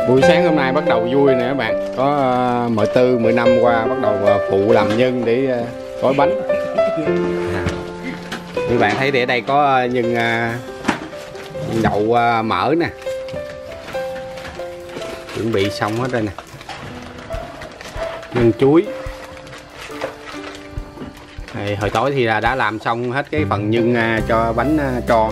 Buổi sáng hôm nay bắt đầu vui nè các bạn. Có mợ Tư, mợ Năm qua bắt đầu phụ làm nhân để gói bánh. Như bạn thấy thì ở đây có nhân đậu mỡ nè. Chuẩn bị xong hết rồi nè. Nhân chuối. Hồi tối thì đã làm xong hết cái phần nhân cho bánh tròn.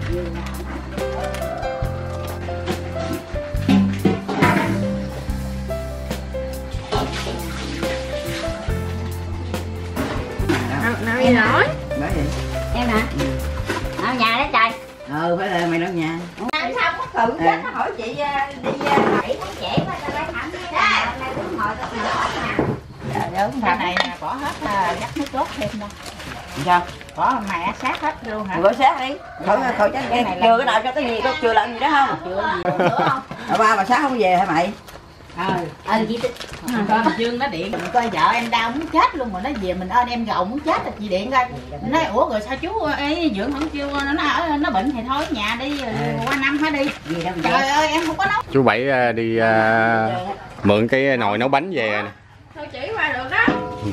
Nào gì nói? Nói gì? Em hả? Ở nhà đó trời. Phải là mày đâu nhà. Ăn xong có cự chết nó hỏi chị đi 7 tháng trễ quá tao lấy thẳng đi ra. Hôm nay cũng ngồi tao nè. Trời ơi, cái này bỏ hết dắt nước cốt thêm đâu. Sao? Bỏ mẹ sát hết luôn hả? Bỏ sát đi. Khỏi tránh cái này chưa cái nào cho cái gì, có chưa làm gì đó không? Chưa gì nữa không? Ba mà sát không về hả mày? Chị con Dương nó điện coi vợ em đau muốn chết luôn mà nó về mình ơn em gầu muốn chết rồi chị điện coi. Mình nói ủa rồi sao chú ấy dưỡng không kêu nó bệnh thì thôi nhà đi qua năm hả đi. Gì đâu trời ơi em không có nấu. Chú Bảy đi mượn cái nồi nấu bánh về nè. Thôi chỉ qua được đó.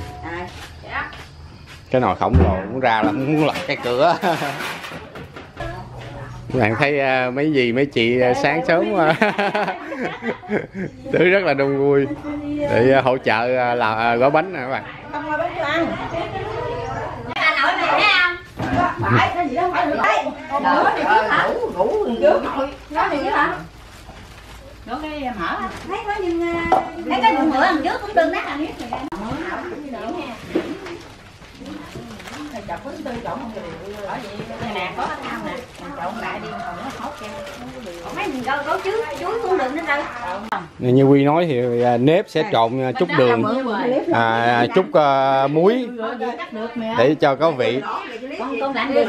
Cái nồi khổng lồ muốn ra là muốn lật cái cửa. Các bạn thấy mấy chị sáng sớm tới rất là đông vui để hỗ trợ làm gói bánh nè các bạn. Không gói bánh chưa ăn. Bà nội này thấy không? Phải cái gì đó phải được đấy. Nữa thì trước hả? Ngủ trước. Nói gì chứ hả? Nữa cái mỡ. Thấy có nhưng thấy cái bữa ăn trước cũng đừng nát ăn hết rồi. Chọc phấn tươi trộn không được. Ở vậy đây nè có cái thau nè, trộn lại đi còn nó hốt cho. Mấy mình có chuối cũng đừng nữa đâu. Như Quy nói thì nếp sẽ trộn chút đường, chút muối để cho có vị. Con làm đi.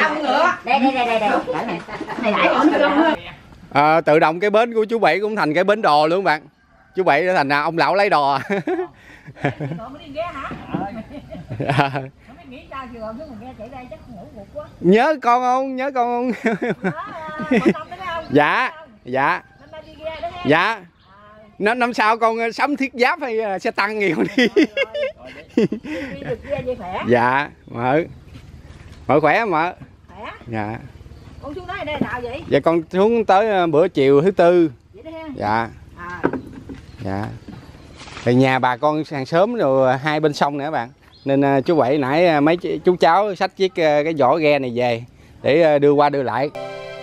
Đây. Tự động cái bến của chú Bảy cũng thành cái bến đò luôn các bạn. Chú Bảy đã thành ông lão lấy đò. Nhớ con không? Nhớ con không? Dạ. Năm sau con sắm thiết giáp hay xe tăng gì con đi. Dạ, mợ khỏe mợ. Dạ. Con xuống nói đây nào vậy? Dạ con xuống tới bữa chiều thứ Tư. Dạ. Dạ. Thì nhà bà con hàng xóm rồi hai bên sông nữa các bạn. Nên chú Bảy nãy mấy chú cháu xách chiếc cái vỏ ghe này về để đưa qua đưa lại.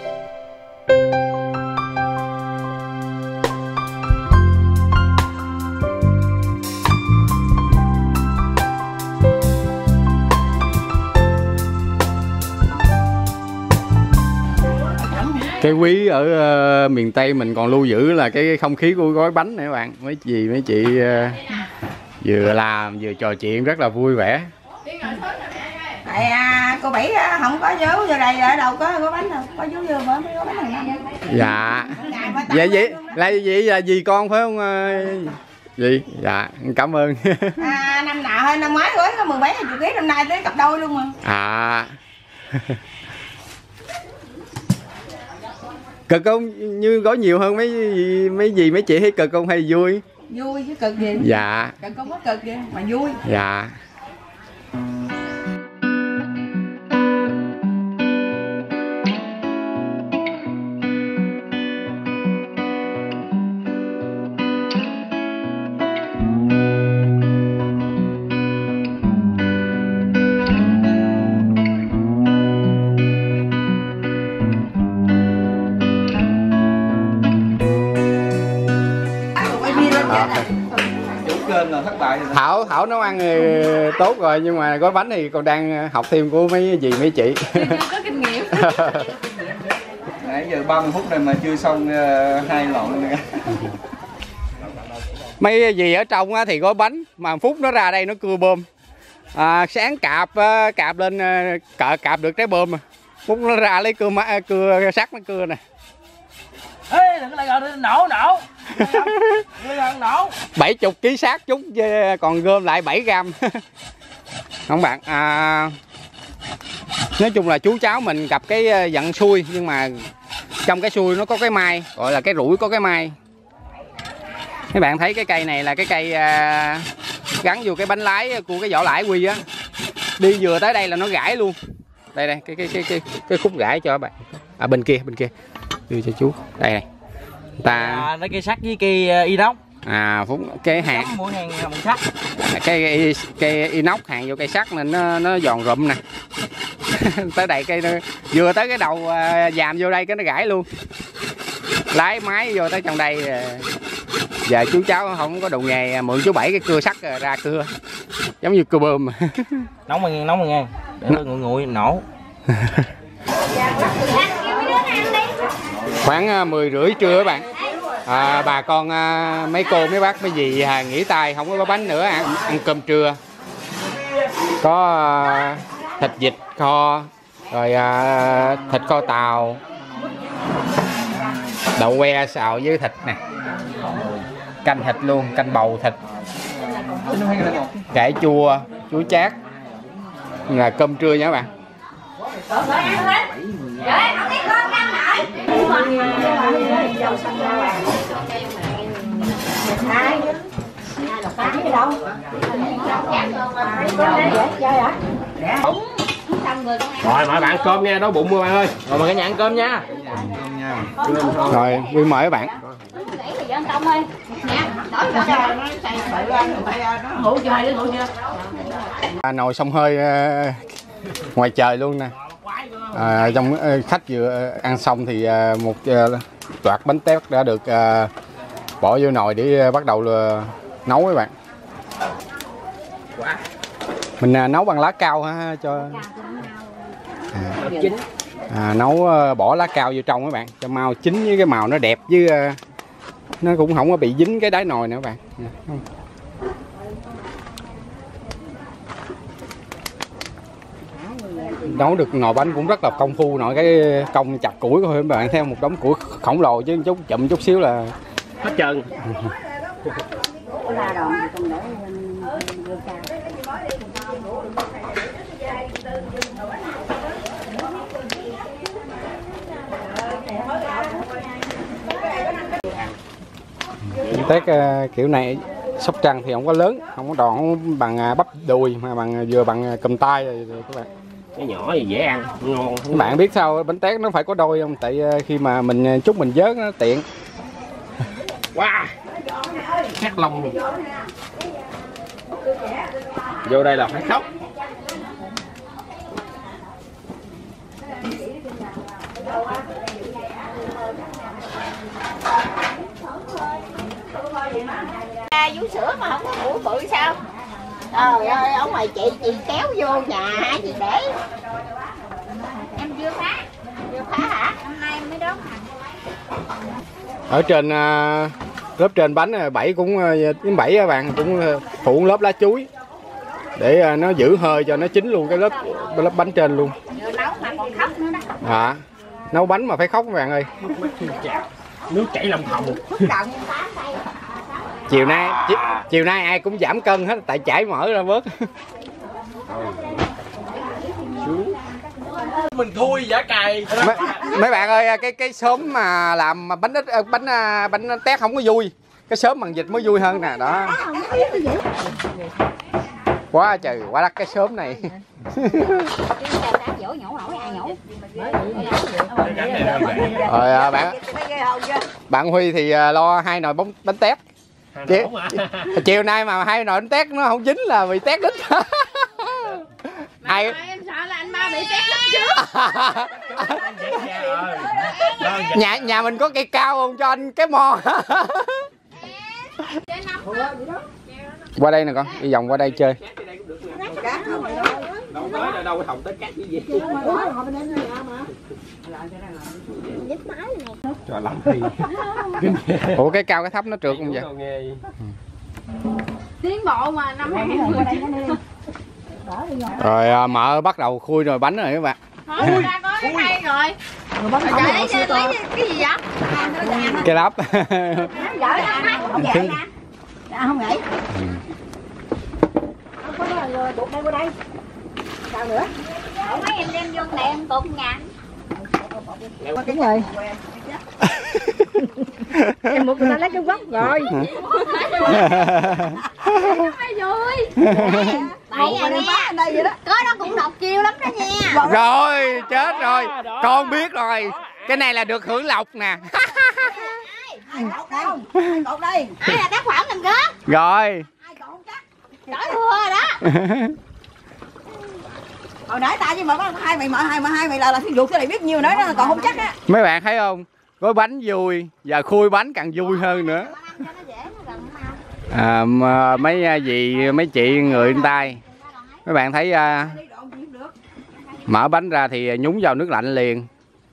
Cái quý ở miền Tây mình còn lưu giữ là cái không khí của gói bánh này các bạn. Mấy chị vừa làm vừa trò chuyện rất là vui vẻ. Tại cô Bảy không có dấu vô đây ở đâu có gói bánh đâu, có dấu vô mới gói bánh này. Dạ. Dạ vậy là gì con phải không gì? Dạ cảm ơn. Năm nào hơn năm ngoái gói có 17-20 kg, năm nay tới cặp đôi luôn mà. Cực không? Như gói nhiều hơn mấy chị thấy cực không hay vui? Vui chứ cực gì? Dạ. Cực không có cực gì mà vui. Dạ. Thảo nấu ăn thì tốt rồi nhưng mà gói bánh thì còn đang học thêm của mấy chị. Có kinh nghiệm. Nãy giờ 30 phút rồi mà chưa xong 2 lọn nữa. Mấy gì ở trong thì gói bánh mà phút nó ra đây nó cưa bơm. Sáng cạp lên cạp được trái bơm mà. Phút nó ra lấy cưa sắt nó cưa nè. Ê, đừng có lại gọi nổ. 70 kg xác chút còn gom lại 7 gram. Không bạn, nói chung là chú cháu mình gặp cái vận xui nhưng mà trong cái xui nó có cái may, gọi là cái rủi có cái may. Mấy bạn thấy cái cây này là cái cây gắn vô cái bánh lái của cái vỏ lãi quy á. Đi vừa tới đây là nó gãy luôn. Đây cái khúc gãy cho các bạn. À bên kia đưa cho chú. Đây này. Nó cây sắt với cây inox. À phúc cái hạt Mỗi hàng bằng sắt. Cây inox hàng vô cây sắt nên nó giòn rụm nè. Tới đây cây vừa tới cái đầu dàm vô đây cái nó gãy luôn. Lái máy vô tới trong đây. Giờ chú cháu không có đồ nghề mượn chú Bảy cái cưa sắt ra cưa. Giống như cưa bơm. Nóng mà ngang. Để nó nguội nổ. Khoảng 10 rưỡi trưa các bạn. Bà con mấy cô mấy bác mấy dì nghỉ tay không có bánh nữa, ăn cơm trưa. Có thịt vịt kho, rồi thịt kho tàu, đậu que xào với thịt nè, canh thịt luôn, canh bầu thịt, cải chua, chuối chát là cơm trưa nha các bạn. Rồi mọi bạn cơm nha, đói bụng các bạn ơi. Rồi mà cả nhà ăn cơm nha. Rồi Quy mời các bạn. Nồi xông hơi ngoài trời luôn nè. Trong khách vừa ăn xong thì một loạt bánh tét đã được bỏ vô nồi để bắt đầu nấu các bạn. Mình nấu bằng lá cao ha cho nấu bỏ lá cao vô trong các bạn cho mau chín với cái màu nó đẹp, với nó cũng không có bị dính cái đáy nồi nữa các bạn. Nấu được nồi bánh cũng rất là công phu, nội cái công chặt củi của các bạn, theo một đống củi khổng lồ chứ chút chậm chút xíu là Hết trơn. Tét kiểu này Sóc Trăng thì không có lớn, không có đòn, không bằng bắp đùi mà vừa bằng cầm tay rồi các bạn. Cái nhỏ thì dễ ăn, ngon. Các bạn biết sao bánh tét nó phải có đôi không? Tại khi mà mình chút mình vớt nó tiện. Wow, khát lòng luôn. Vô đây là phải khóc. Vú sữa mà không có mũi bự sao? Trời ơi, ông mày chị kéo vô nhà hả chị để. Em chưa phá hả? Hôm nay em mới đốt hả? Ở trên lớp trên bánh Bảy cũng với Bảy các bạn cũng phủ lớp lá chuối để nó giữ hơi cho nó chín luôn cái lớp bánh trên luôn. Vừa nấu mà còn khóc nữa đó. Nấu bánh mà phải khóc các bạn ơi. Nước chảy lòng thòng. Chiều nay ai cũng giảm cân hết tại chảy mỡ ra bớt. Mình thui giả cày. Mấy bạn ơi, cái xóm mà làm bánh tét không có vui, cái xóm bằng vịt mới vui hơn nè đó. Quá trời quá đắt cái xóm này. Rồi bạn Huy thì lo 2 nồi bánh tét. Chiều nay mà 2 nồi bánh tét nó không dính là bị tét đít. Ai Em sợ là anh ba bị tét đít trước. nhà mình có cây cao không cho anh cái mò. Qua đây nè con, đi vòng qua đây chơi. Đâu thòng tới cát gì. Trời lắm thì. Ủa cái cao cái thấp nó trượt không vậy? Tiến bộ mà năm 2010. Rồi mợ bắt đầu khui nồi bánh rồi các bạn. Khui ra có cái khay rồi. Lấy cái gì vậy? Cái lắp. Không vậy nè. Không vậy. Không có buộc đây qua đây. Sao nữa? Mấy em đem vô đèn cùng nha. Đúng rồi. Em một người ta lấy cái gốc rồi. Bảy ngày nữa ở đây vậy đó. Có đó cũng độc chiêu lắm đó nha. Rồi chết rồi, con biết rồi, cái này là được hưởng lộc nè. Cột đây. Ai là tác phẩm làm gớm? Rồi. Đổi thua rồi đó. Hồi nãy ta với mà hai mày là thí dụ cái này biết nhiều nữa đó còn không chắc á. Mấy bạn thấy không? Gói bánh vui, giờ khui bánh càng vui hơn nữa. Mấy dì, mấy chị người tay. Mấy bạn thấy mở bánh ra thì nhúng vào nước lạnh liền.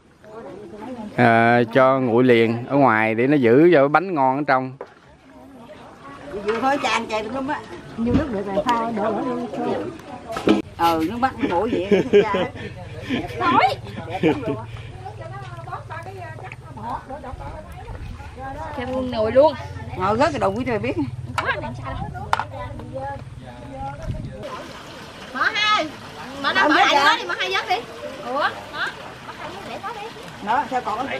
Cho nguội liền ở ngoài để nó giữ cho bánh ngon ở trong. Vừa thôi tràn chày tùm lum á. Như nước được rồi pha đổ Nước bắt mũi vậy nó ra. Nói. Thêm luôn nồi luôn. Rớt cái đầu quý trời biết. Mở hai. Mở năm mở lại đó đi, mở hai giấc đi. Ủa, đó. Mở hai giấc để có đi. Đó, sao còn có vậy?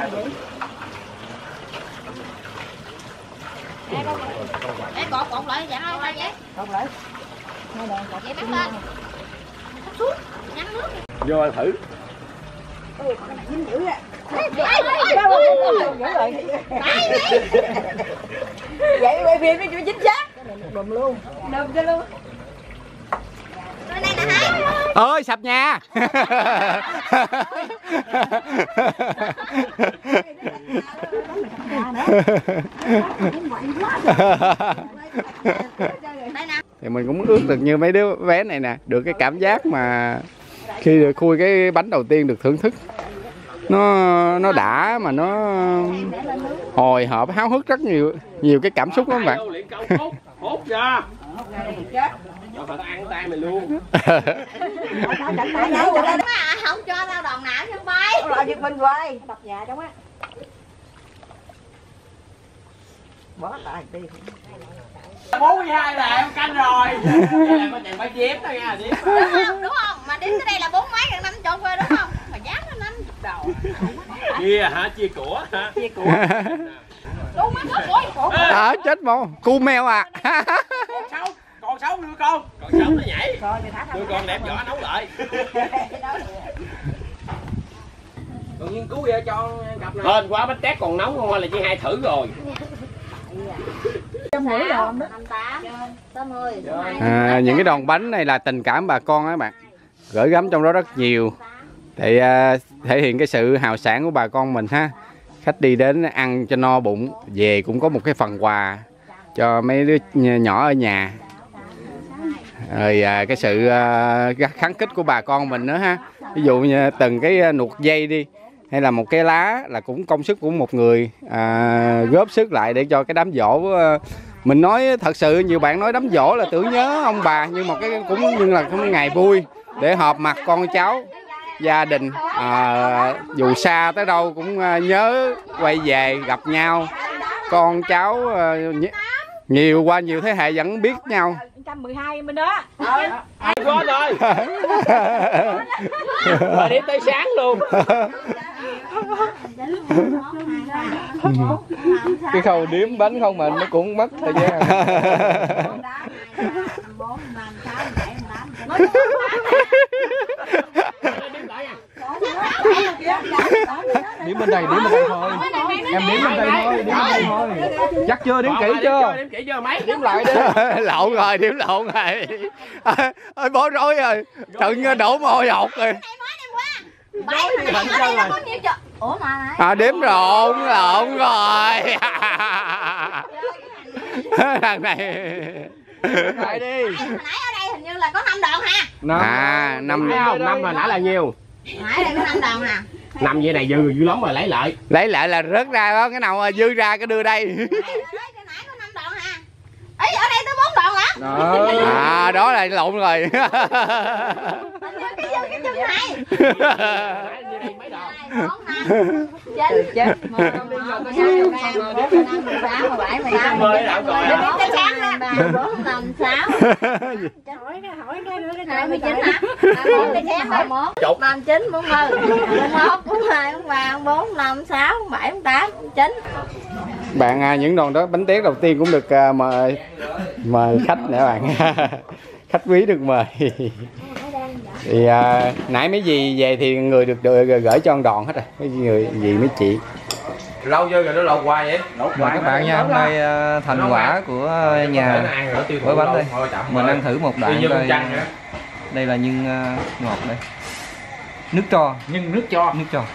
Ê, cột lại vậy thôi vậy. Cột lại. Vậy bắt lên. Xuống, nhắn nước. Vô ăn thử. Dính dữ á. Vậy quay phim nó chưa chính xác. Đùm luôn. Đùm cho luôn. Đây nè hai. Ơi sập nhà. Thì mình cũng ước được như mấy đứa bé này nè, được cái cảm giác mà khi được khui cái bánh đầu tiên được thưởng thức, nó đã mà nó hồi hộp háo hức rất nhiều cái cảm xúc lắm bạn. Hốt ra. Cho phải ăn tay mình luôn. Không cho tao đòn nào chứ bay. Rồi giật mình quay. Đập nhà trong á. Bỏ lại đi. 42 là em canh rồi. Đây là có chèn phải chém thôi nha, chém. Đúng không? Mà đến tới đây là 4 mấy gần 50 quê đúng không? Mà giá nó 50 đầu. Chia hả? Chia của hả? Chia của. Đúng mắt ôi. Chết mồ. Cu mèo à. Còn sống đưa con. Còn sống nó nhảy. Đưa con đẹp vỏ nấu lại. Còn nghiên cứu vậy cho cặp này. Hên quá bánh tét còn nóng không là chị hai thử rồi. 150 đòn đó. 58, 60. Những cái đòn bánh này là tình cảm bà con á bạn, gửi gắm trong đó rất nhiều, thì thể hiện cái sự hào sảng của bà con mình ha. Khách đi đến ăn cho no bụng, về cũng có một cái phần quà cho mấy đứa nhỏ ở nhà. Rồi cái sự kháng khích của bà con mình nữa ha. Ví dụ như từng cái nuột dây đi, hay là một cái lá là cũng công sức của một người góp sức lại để cho cái đám giỗ. Mình nói thật sự nhiều bạn nói đám giỗ là tưởng nhớ ông bà, nhưng mà cái cũng như là cái ngày vui để họp mặt con cháu gia đình, dù xa tới đâu cũng nhớ quay về gặp nhau, con cháu nhiều qua nhiều thế hệ vẫn biết nhau. 112 bên đó. Có rồi. Rồi đến tới sáng luôn. Cái khâu điếm bánh không mà nó cũng mất thời gian. Điểm bên đây thôi. Em điểm bên đây thôi, Chắc chưa, điểm kỹ chưa? Điểm kỹ chưa mấy? Điểm lại đi. Lộn rồi, điểm lộn rồi. Ơi bối rối rồi. Trận đổ mồ hôi hột rồi. Đếm lộn rồi. Thằng này. Lại đi. Hồi nãy ở đây hình như là có 5 đòn ha. 5 hồi nãy là nhiêu? Nãy đây có 5 đòn nè. 5 vậy này dư lắm rồi lấy lại. Lấy lại là rớt ra đó, cái nào dư ra cái đưa đây. Nãy có 5 đòn ha. Ấy ở đây tới 4 đòn hả? Đó là lộn rồi. Cái dư 2 Như đây mấy đồ. 4 5 9 10 11 12 13 14 15 16 17 18 19 cái sáng đó 14 15 16 29 hả? 31 cái sáng 31 39 40 41 42 43 44 45 6 47 48 9. Bạn những đòn đó bánh tét đầu tiên cũng được mời khách nữa bạn. Khách quý được mời. Thì nãy mấy gì về thì người được gửi cho ăn đòn hết rồi, mấy người gì mấy chị. Lâu chưa rồi nó lột hoài vậy? Mời các bạn nha, hôm nay thành quả của nhà với bánh đây. Mình ăn thử một đoạn coi. Đây là nhân ngọt đây. Nước cho. Nhưng nước cho. Nước cho.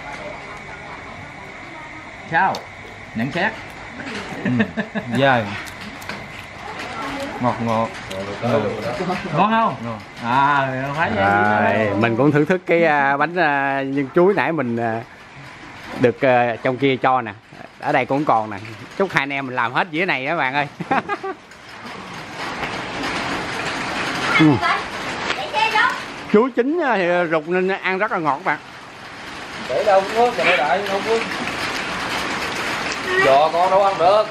Sao? Nhận xét. Dài. Ngọt ngọt. Ngon không? Ngon. Phải vậy. Mình cũng thưởng thức cái bánh nhân chuối nãy mình được trong kia cho nè. Ở đây cũng còn nè. Chúc hai anh em mình làm hết dĩa này các bạn ơi. Chuối chín thì rụt nên ăn rất là ngọt các bạn. Để đâu cũng có, để đợi đâu cũng. Giò con đâu ăn được.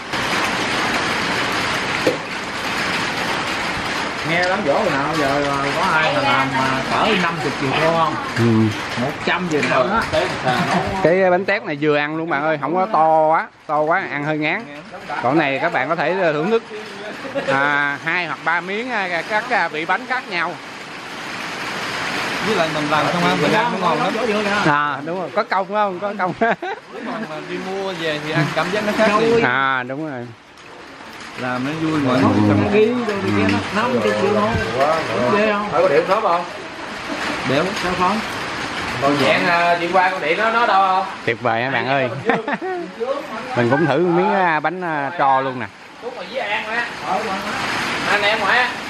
Nghe lắm dỗ rồi nào giờ có ai là làm cỡ 50 triệu đô không? 100 gì nữa đó. Cái bánh tét này vừa ăn luôn bạn ơi, không có to quá ăn hơi ngán. Còn này các bạn có thể thưởng thức 2 hoặc 3 miếng các vị bánh khác nhau. Với lại mình làm không ăn mình ăn nó ngon lắm. Đúng rồi, có công không? Có công. Mà đi mua về thì ăn cảm giác nó khác liền. Đúng rồi. Làm nó vui mà nó cầm ký đâu đi kia nó 50 triệu không? Ghê không? Phải có điện khóm không? Đéo sao không? Còn dạng chuyện qua con điện nó đâu không? Tuyệt vời các bạn ơi. Mình cũng thử miếng bánh trò luôn nè. Đúng rồi với An á. Anh em ngoại á.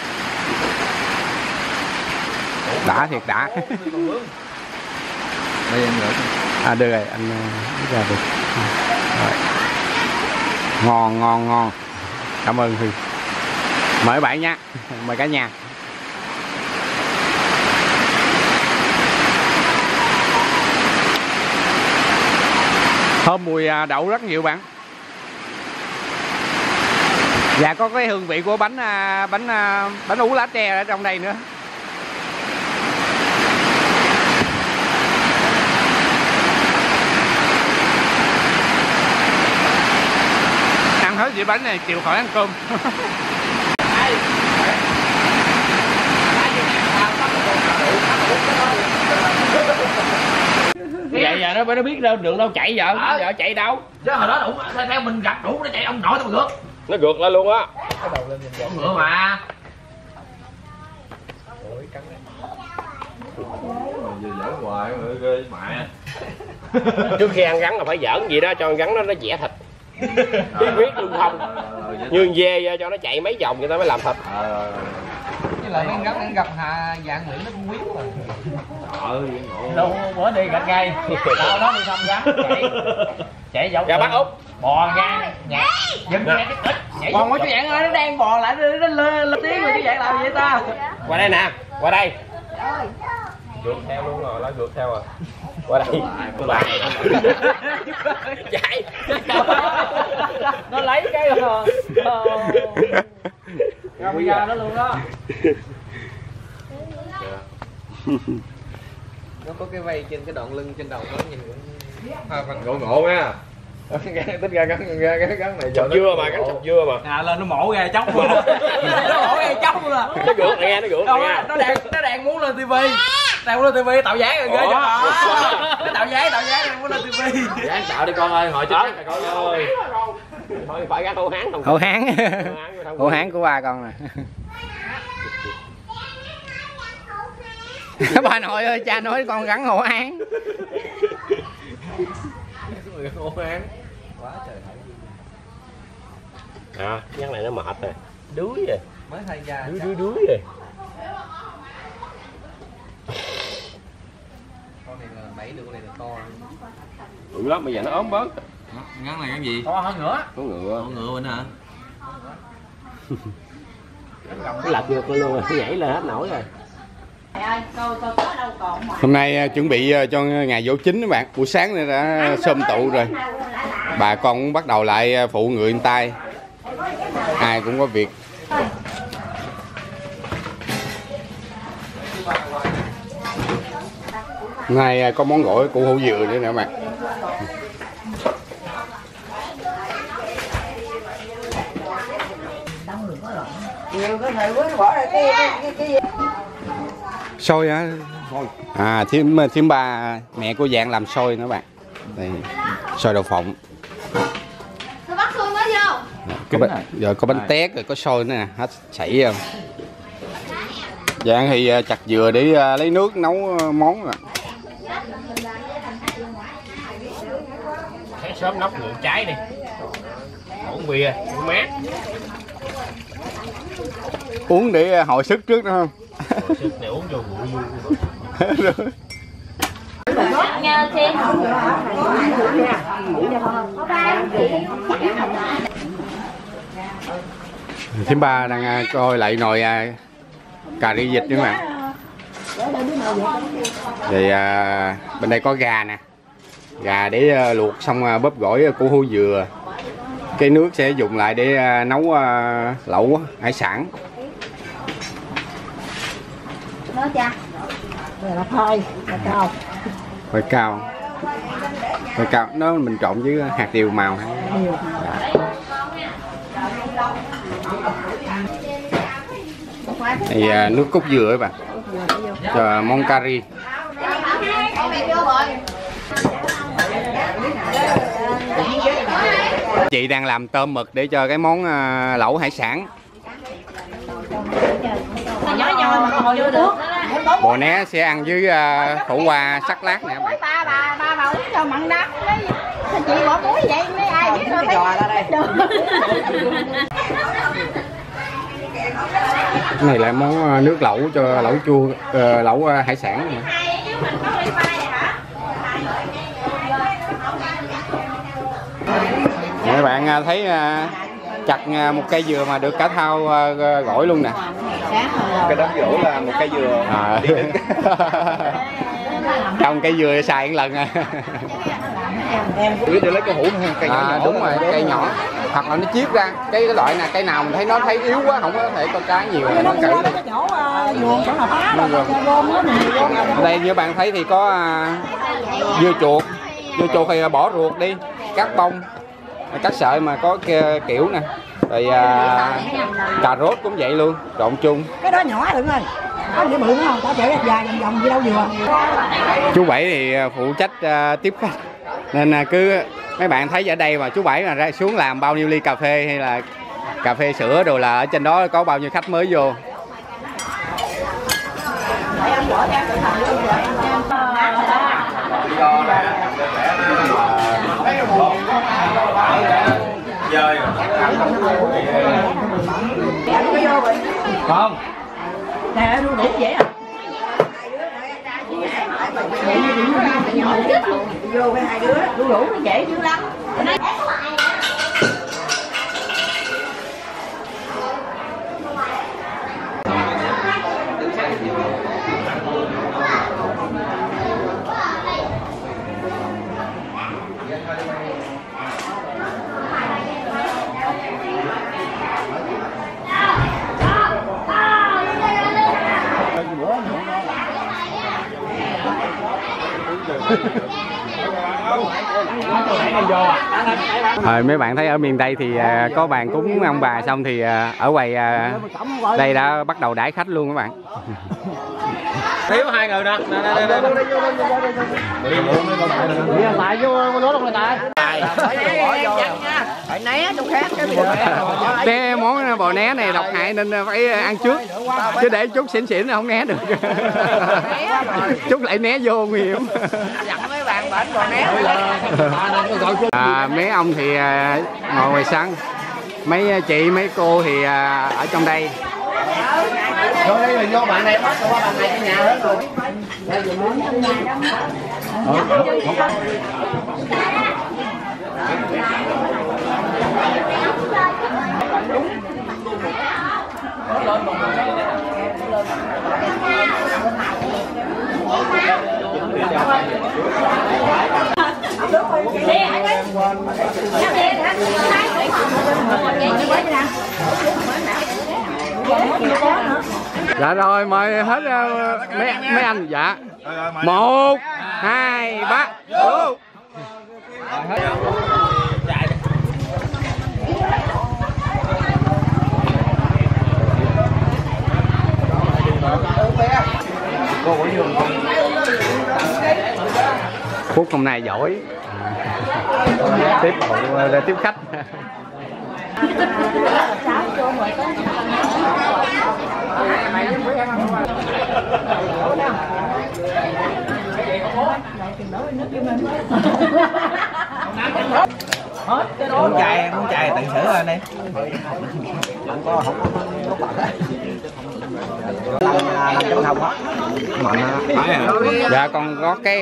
Đã thiệt đã. Đây em gửi. Được rồi, anh ra được. Rồi. Ngon. Cảm ơn Huy. Mời bạn nha. Mời cả nhà. Thơm mùi đậu rất nhiều bạn. Và có cái hương vị của bánh ú lá tre ở trong đây nữa. Ăn hết dĩa bánh này chịu khỏi ăn cơm. Vậy giờ nó biết đâu đường đâu chạy giờ, giờ chạy đâu? Chứ hồi đó đủ theo mình gặp đủ nó chạy ông nội tao ngược. Nó ngược lại luôn á. Ngược mà. Giỡn hoài ghê mẹ. Trước khi ăn rắn là phải giỡn gì đó cho con rắn nó dẻ thịt. Biết quyết luôn không? Như dê cho nó chạy mấy vòng người ta mới làm thịt. Với lại mấy rắn gặp dạng Nguyễn nó cũng quyết rồi. Đâu bữa đi gạch ngay. Tao đó đi thăm rắn chạy dọc. Ra bắt Út. Bò ngang nhảy. Dừng nghe cái ít. Nhảy. Còn mấy chú dạng ơi nó đang bò lại nó lên tiếng rồi chú dạng làm gì vậy ta? Qua đây nè, qua đây. Gượt theo luôn rồi, nó gượt theo rồi. Qua đây. Chạy. Nó lấy cái rồi. Ra bây giờ nó luôn đó. Nó có cái vây trên cái đoạn lưng trên đầu nó nhìn cũng Ngộ nha. Tính ra gắn này Chọc dưa mà, gắn chọc dưa mà. lên nó mổ ra chóc luôn. Nó mổ ra chóc luôn à. Nó gượt này nghe, nó gượt này nghe. Nó đang muốn lên tivi. Đang muốn lên tivi tạo dáng rồi ghê cho. Nó tạo dáng đang muốn lên tivi. Dáng tạo đi con ơi, hồi chết là con ơi. Thôi phải gắn Hậu Hán không? Hậu Hán của ba con nè. Bà nội ơi, cha nói con gắn Hậu Hán. Hậu Hán. Quá trời. Nhắc này nó mệt rồi. Đuối rồi. Mới thay da. Đuối rồi. Con này là 7 được, con này là to. Bự lắm, bây giờ nó ốm bớt. Ngắn này cái gì? To hơn nữa. Có ngựa. Con ngựa bên hả? Nó lật ngược luôn rồi, nhảy lên hết nổi rồi. Hôm nay chuẩn bị cho ngày dỗ chính các bạn. Buổi sáng này đã xôm tụ rồi. Bà con cũng bắt đầu lại phụ người tay. Ai cũng có việc. Hôm nay có món gỏi củ hủ dừa nữa nè các bạn. Xôi hả? À, thím ba mẹ của Dạng làm xôi nữa bạn. Đây, xôi đậu phộng. Rồi có bánh tét rồi có xôi nữa nè, hết sảy không. Dạng thì chặt dừa để lấy nước nấu món rồi. Sáng sớm nóc ngựa trái đi. Uống bia, uống mát. Uống để hồi sức trước đó không? Hồi sức để uống vô Rồi. Thím ba đang coi lại nồi cà ri vịt nữa mà. Thì bên đây có gà nè. Gà để luộc xong bóp gỏi củ hủ dừa. Cái nước sẽ dùng lại để nấu lẩu hải sản. Nó cha. Đây là phơi cao. Phơi cao. Phơi cao nó mình trộn với hạt điều màu hả? Thì nước cốt dừa các bạn. Cho món cà ri. Chị đang làm tôm mực để cho cái món lẩu hải sản. Bò né sẽ ăn với khổ qua sắc lát nè các bạn. Ba uống cho mặn đắng. Chị bỏ muối vậy mấy ai biết đâu thấy. Cái này là món nước lẩu cho lẩu chua, lẩu hải sản này. Các bạn thấy chặt một cây dừa mà được cả thau gỏi luôn nè. Cái đám dỗ là một cây dừa. Trồng cây dừa xài một lần à. Để lấy cái hũ cây nhỏ nhỏ. Đúng rồi, cây nhỏ. Hoặc là nó chiết ra cái loại này, cây nào mình thấy nó thấy yếu quá không có thể có trái nhiều là nó cậy. Đây như bạn thấy thì có dưa chuột thì bỏ ruột đi, cắt bông, cắt sợi mà có kiểu nè. Rồi cà rốt cũng vậy luôn, trộn chung. Cái đó nhỏ đừng ơi. Có gì bự không? Có chạy dài vòng gì đâu vừa. Chú Bảy thì phụ trách tiếp khách. Nên cứ mấy bạn thấy ở đây mà chú Bảy mà ra xuống làm bao nhiêu ly cà phê hay là cà phê sữa đồ là ở trên đó có bao nhiêu khách mới vô. Không. Nè đu đủ vậy à? Vô với hai đứa đu đủ nó dễ dữ lắm. Mấy bạn thấy ở miền Tây thì có bàn cúng ông bà xong thì ở quầy đây đã bắt đầu đãi khách luôn các bạn. Thiếu hai người nè. Tại vô lúa luôn rồi tại. Phải né chỗ khác Cái món bò né này độc hại nên phải ăn trước. Chứ để chút xỉn xỉn là không né được. Chút lại né vô nguy hiểm. dặn mấy bạn bển bò né. Mấy ông thì ngồi ngoài sân. Mấy chị mấy cô thì ở trong đây. Vô đây là vô bạn này bắt qua bạn này cái nhà hết rồi. Dạ rồi, mời hết mấy anh. Dạ. 1, 2, 3. Vô. Phúc hôm nay giỏi. Tiếp ra tiếp khách. Muốn chạy tận xử rồi đây. Dạ con có cái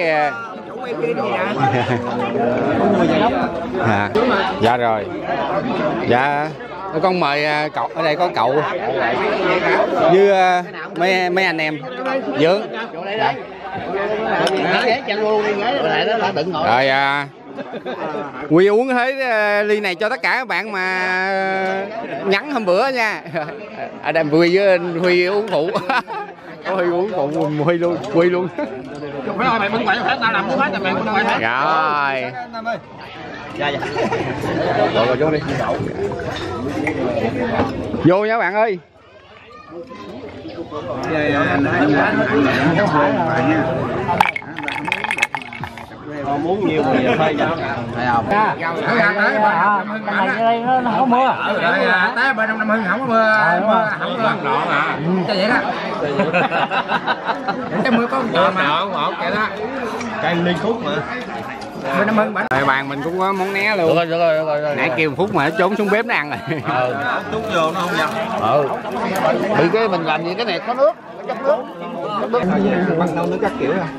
dạ rồi. Dạ con mời cậu ở đây, có cậu với mấy anh em Dưỡng. Dạ. Rồi Huy uống hết ly này cho tất cả các bạn mà nhắn hôm bữa nha. Ở đây Huy với Huy uống phụ. Có Huy uống phụ, Huy luôn, Huy luôn. Mày bưng quậy hết, tao làm hết rồi, mày bưng quậy hết. Rồi. Dạ dạ. Rồi vô đi. Vô nha bạn ơi. Muốn nhiều thì thôi vậy. Thấy không? Cái này nó không có mưa. Tới bên Năm Hưng không có mưa, không có nọn à. Cho vậy đó. Cái mưa có một mà. Ngọt kìa đó. Cây ly khúc mà. Bên Năm Hưng bánh. Rồi bàn mình cũng có món né luôn. Được rồi. Nãy kêu Phúc mà nó trốn xuống bếp nó ăn rồi. Tút vô nó không nhập. Bị cái mình làm gì cái này có nước. Bắt đâu nước các kiểu à.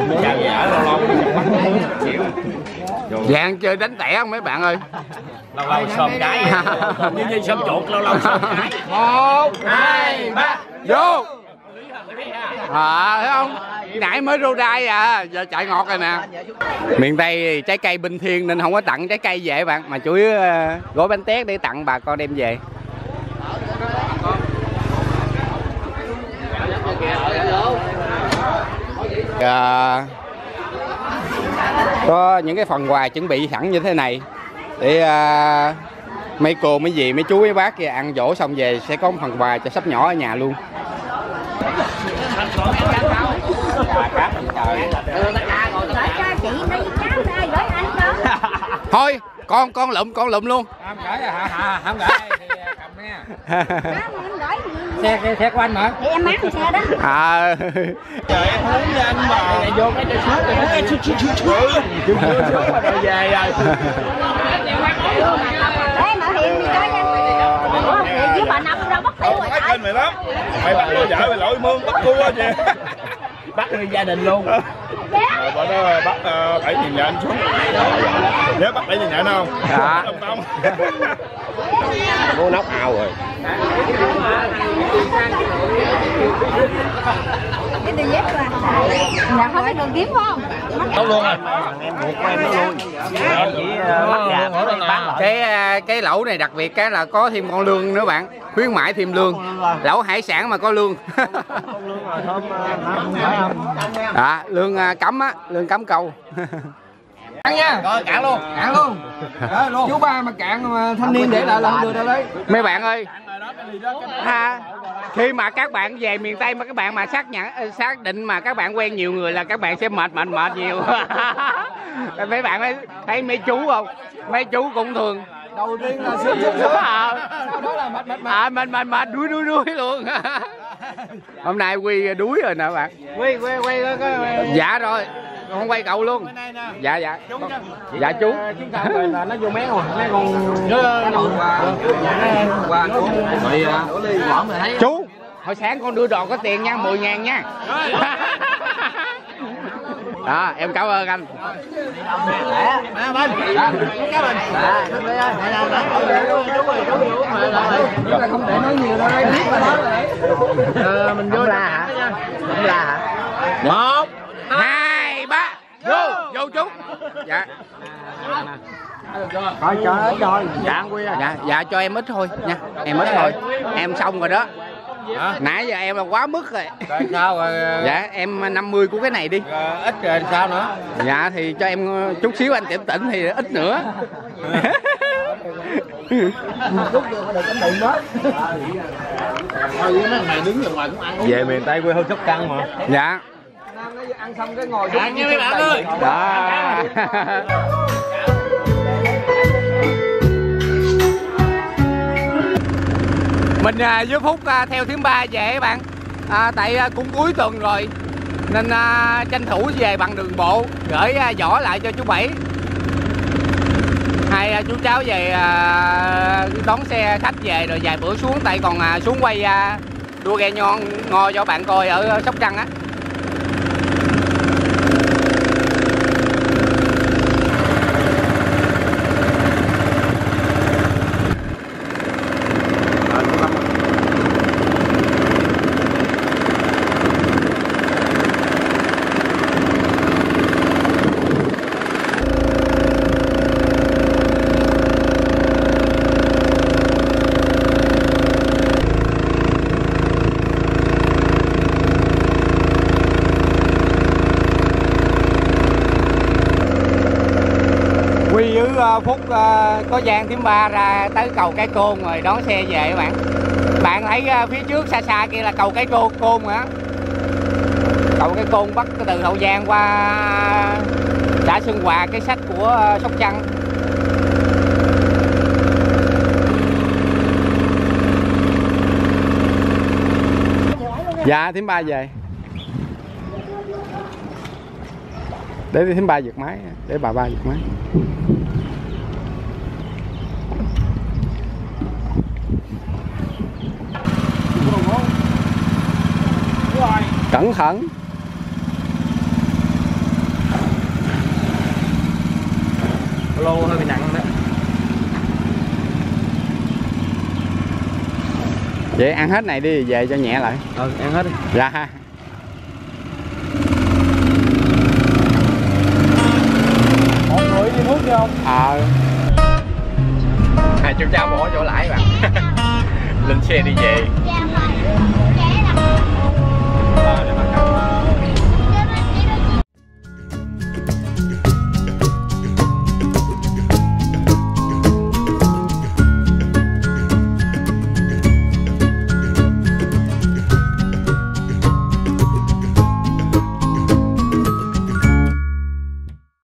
Dạng chơi đánh tẻ không mấy bạn ơi? Lâu lâu xôm cái. Như xôm chuột lâu lâu xôm cái. 1, 2, 3. Vô. Thấy không? Nãy mới rô đai à, giờ chạy ngọt rồi nè. Miền Tây thì trái cây bình thiên nên không có tặng trái cây về bạn, mà chủ yếu gói bánh tét để tặng bà con đem về. Có những cái phần quà chuẩn bị sẵn như thế này để mấy cô, mấy dì, mấy chú, mấy bác kia ăn dỗ xong về sẽ có một phần quà cho sắp nhỏ ở nhà luôn. Thôi con lụm luôn. Không gửi hả? Không gửi thì cầm nha. Xe của anh mà. Thì em máng xe đó. Trời em muốn với anh mà vô cái chút rồi về rồi. Đấy mà Hiền đi cho nha. Hiền với bà Năm đâu bắt cua rồi. Kênh mày lắm. Mày bắt cua vợ mày lội mương bắt cua gì. Bắt nguyên gia đình luôn. Rồi bà đó bắt 7.000 nhà anh xuống. Nhớ bắt 7.000 nhà anh không? Dạ. Không. Cô nóc ao rồi. Cái đôi dép qua. Nhà không biết đường kiếm không? Đâu luôn à. Cái lẩu này đặc biệt cái là có thêm con lương nữa bạn, khuyến mãi thêm lương. Lẩu hải sản mà có lương. Lương cấm á, lương cấm câu. Cạn nha. Rồi cạn luôn. Đó luôn. Chú ba mà cạn mà thanh niên để lại là không được đâu đấy. Mấy bạn ơi. Khi mà các bạn về miền Tây mà các bạn mà xác định mà các bạn quen nhiều người là các bạn sẽ mệt nhiều. Mấy bạn thấy mấy chú không? Mấy chú cũng thường Đầu tiên là sướng. Sau đó là mệt đuối luôn. Hôm nay Huy đuối rồi nè bạn. Quay Dạ rồi. Con quay cậu luôn. Dạ. Dạ chú. Là nó vô mé rồi. Mé còn chú, hồi sáng con đưa đồ có tiền nha, 10.000 nha. Đó, em cảm ơn anh. Không để nói nhiều đâu, biết mà nói. Mình vô la hả? Không la hả? 1, 2, 3. vô chú. Dạ. Thôi cho ít thôi, chạng quy. Dạ cho em ít thôi nha, em ít thôi, em xong rồi đó. Nãy giờ em là quá mức rồi. Rồi sao rồi? Dạ em 50 của cái này đi. Ít rồi sao nữa? Dạ thì cho em chút xíu anh tỉnh tỉnh thì ít nữa. Về miền Tây quê hương Sóc Trăng mà. Dạ. Ăn xong cái ngồi Ăn nha mấy bạn ơi. Đó. Mình với Phúc theo Thím Ba về các bạn. Tại cũng cuối tuần rồi nên tranh thủ về bằng đường bộ, gửi Võ lại cho chú Bảy. Hai chú cháu về đón xe khách về rồi vài bữa xuống, tại còn xuống quay đua ghe ngò cho bạn coi ở Sóc Trăng á. Huy với Phúc có Giang Thím Ba ra tới cầu Cái Côn rồi đón xe về các bạn. Bạn thấy phía trước xa xa kia là cầu Cái Côn hả? Cầu Cái Côn bắt từ Hậu Giang qua xã Xuân Hòa, cái sách của Sóc Trăng. Dạ Thím Ba về. Để Thím Ba giật máy, để bà ba giật máy. Cẩn thận. Lô hơi bị nặng đó. Vậy ăn hết này đi, về cho nhẹ lại. Ăn hết đi. Dạ. Một người đi nước đi không? Hai chú cháu bỏ chỗ lãi bạn. Lên xe đi về.